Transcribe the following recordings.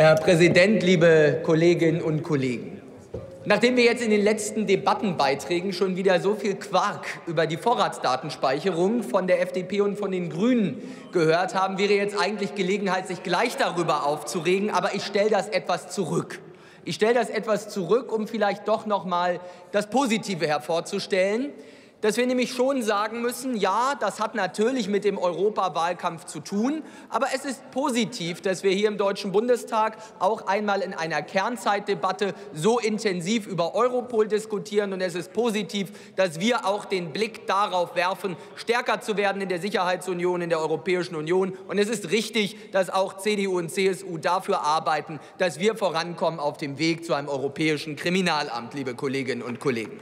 Herr Präsident, liebe Kolleginnen und Kollegen! Nachdem wir jetzt in den letzten Debattenbeiträgen schon wieder so viel Quark über die Vorratsdatenspeicherung von der FDP und von den Grünen gehört haben, wäre jetzt eigentlich Gelegenheit, sich gleich darüber aufzuregen. Aber ich stelle das etwas zurück. Ich stelle das etwas zurück, um vielleicht doch noch mal das Positive hervorzustellen. Dass wir nämlich schon sagen müssen, ja, das hat natürlich mit dem Europawahlkampf zu tun, aber es ist positiv, dass wir hier im Deutschen Bundestag auch einmal in einer Kernzeitdebatte so intensiv über Europol diskutieren. Und es ist positiv, dass wir auch den Blick darauf werfen, stärker zu werden in der Sicherheitsunion, in der Europäischen Union. Und es ist richtig, dass auch CDU und CSU dafür arbeiten, dass wir vorankommen auf dem Weg zu einem europäischen Kriminalamt, liebe Kolleginnen und Kollegen.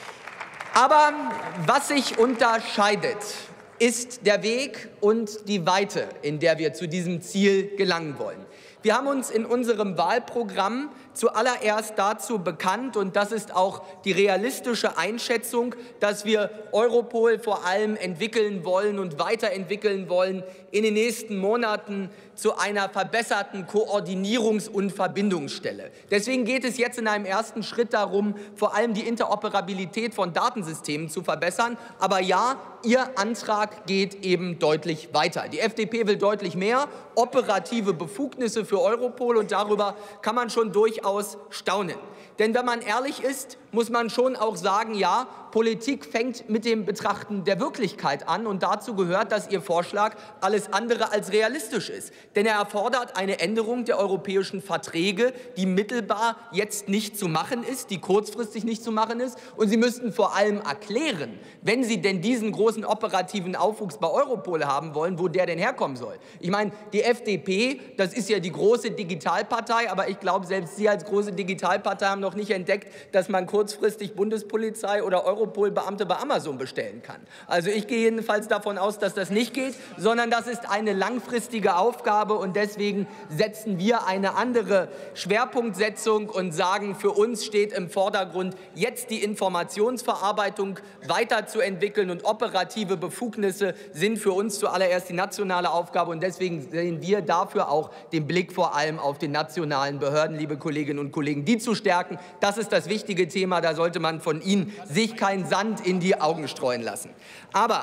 Aber was sich unterscheidet, ist der Weg und die Weite, in der wir zu diesem Ziel gelangen wollen. Wir haben uns in unserem Wahlprogramm zuallererst dazu bekannt, und das ist auch die realistische Einschätzung, dass wir Europol vor allem entwickeln wollen und weiterentwickeln wollen in den nächsten Monaten zu einer verbesserten Koordinierungs- und Verbindungsstelle. Deswegen geht es jetzt in einem ersten Schritt darum, vor allem die Interoperabilität von Datensystemen zu verbessern. Aber ja, Ihr Antrag geht eben deutlich weiter. Die FDP will deutlich mehr operative Befugnisse für Europol, und darüber kann man schon durchaus staunen. Denn wenn man ehrlich ist, muss man schon auch sagen, ja, Politik fängt mit dem Betrachten der Wirklichkeit an, und dazu gehört, dass Ihr Vorschlag alles andere als realistisch ist. Denn er erfordert eine Änderung der europäischen Verträge, die mittelbar jetzt nicht zu machen ist, die kurzfristig nicht zu machen ist. Und Sie müssten vor allem erklären, wenn Sie denn diesen großen operativen Aufwuchs bei Europol haben wollen, wo der denn herkommen soll. Ich meine, die FDP, das ist ja die große Digitalpartei, aber ich glaube, selbst Sie als große Digitalpartei haben noch nicht entdeckt, dass man kurzfristig Bundespolizei oder Europol-Beamte bei Amazon bestellen kann. Also ich gehe jedenfalls davon aus, dass das nicht geht, sondern das ist eine langfristige Aufgabe, und deswegen setzen wir eine andere Schwerpunktsetzung und sagen, für uns steht im Vordergrund, jetzt die Informationsverarbeitung weiterzuentwickeln, und operative Befugnisse sind für uns zuallererst die nationale Aufgabe, und deswegen sehen wir dafür auch den Blick vor allem auf den nationalen Behörden, liebe Kolleginnen und Kollegen, die zu stärken. Das ist das wichtige Thema, da sollte man von Ihnen sich keinen Sand in die Augen streuen lassen. Aber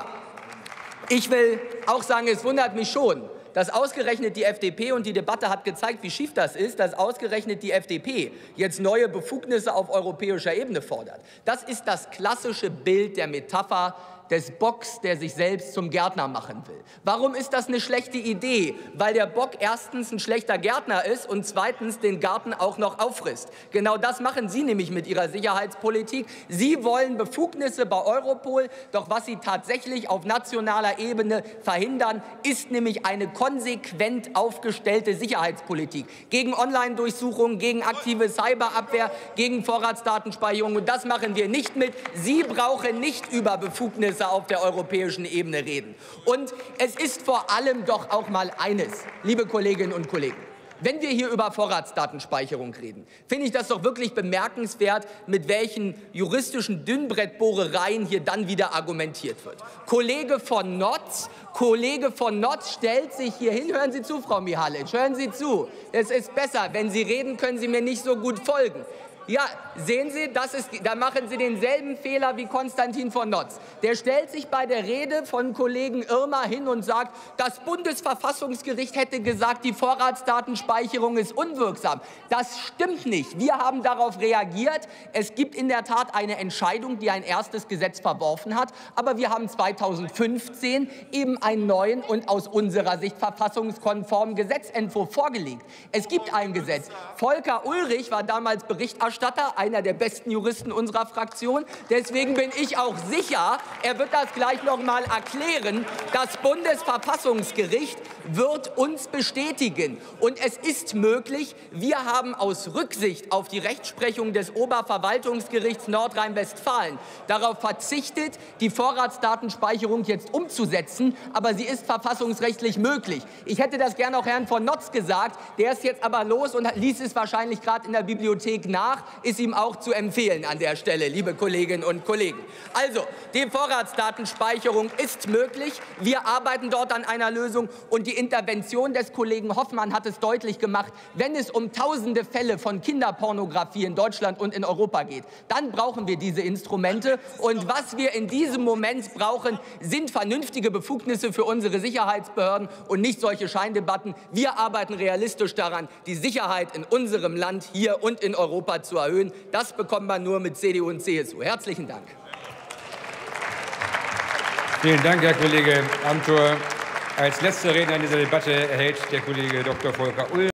ich will auch sagen, es wundert mich schon, dass ausgerechnet die FDP, und die Debatte hat gezeigt, wie schief das ist, dass ausgerechnet die FDP jetzt neue Befugnisse auf europäischer Ebene fordert. Das ist das klassische Bild der Metapher des Bocks, der sich selbst zum Gärtner machen will. Warum ist das eine schlechte Idee? Weil der Bock erstens ein schlechter Gärtner ist und zweitens den Garten auch noch auffrisst. Genau das machen Sie nämlich mit Ihrer Sicherheitspolitik. Sie wollen Befugnisse bei Europol, doch was Sie tatsächlich auf nationaler Ebene verhindern, ist nämlich eine konsequent aufgestellte Sicherheitspolitik gegen Online-Durchsuchungen, gegen aktive Cyberabwehr, gegen Vorratsdatenspeicherung. Und das machen wir nicht mit. Sie brauchen nicht über Befugnisse auf der europäischen Ebene reden. Und es ist vor allem doch auch mal eines, liebe Kolleginnen und Kollegen: Wenn wir hier über Vorratsdatenspeicherung reden, finde ich das doch wirklich bemerkenswert, mit welchen juristischen Dünnbrettbohrereien hier dann wieder argumentiert wird. Kollege von Notz stellt sich hier hin. Hören Sie zu, Frau Mihalic, hören Sie zu. Es ist besser, wenn Sie reden, können Sie mir nicht so gut folgen. Ja, sehen Sie, da machen Sie denselben Fehler wie Konstantin von Notz. Der stellt sich bei der Rede von Kollegen Irmer hin und sagt, das Bundesverfassungsgericht hätte gesagt, die Vorratsdatenspeicherung ist unwirksam. Das stimmt nicht. Wir haben darauf reagiert. Es gibt in der Tat eine Entscheidung, die ein erstes Gesetz verworfen hat. Aber wir haben 2015 eben einen neuen und aus unserer Sicht verfassungskonformen Gesetzentwurf vorgelegt. Es gibt ein Gesetz. Volker Ullrich war damals Berichterstatter, einer der besten Juristen unserer Fraktion. Deswegen bin ich auch sicher, er wird das gleich noch mal erklären. Das Bundesverfassungsgericht wird uns bestätigen. Und es ist möglich, wir haben aus Rücksicht auf die Rechtsprechung des Oberverwaltungsgerichts Nordrhein-Westfalen darauf verzichtet, die Vorratsdatenspeicherung jetzt umzusetzen. Aber sie ist verfassungsrechtlich möglich. Ich hätte das gerne auch Herrn von Notz gesagt. Der ist jetzt aber los und liest es wahrscheinlich gerade in der Bibliothek nach. Ist ihm auch zu empfehlen an der Stelle, liebe Kolleginnen und Kollegen. Also, die Vorratsdatenspeicherung ist möglich. Wir arbeiten dort an einer Lösung. Und die Intervention des Kollegen Hoffmann hat es deutlich gemacht, wenn es um tausende Fälle von Kinderpornografie in Deutschland und in Europa geht, dann brauchen wir diese Instrumente. Und was wir in diesem Moment brauchen, sind vernünftige Befugnisse für unsere Sicherheitsbehörden und nicht solche Scheindebatten. Wir arbeiten realistisch daran, die Sicherheit in unserem Land hier und in Europa zu erhöhen. Das bekommt man nur mit CDU und CSU. Herzlichen Dank. Vielen Dank, Herr Kollege Amthor. Als letzter Redner in dieser Debatte erhält der Kollege Dr. Volker Uhl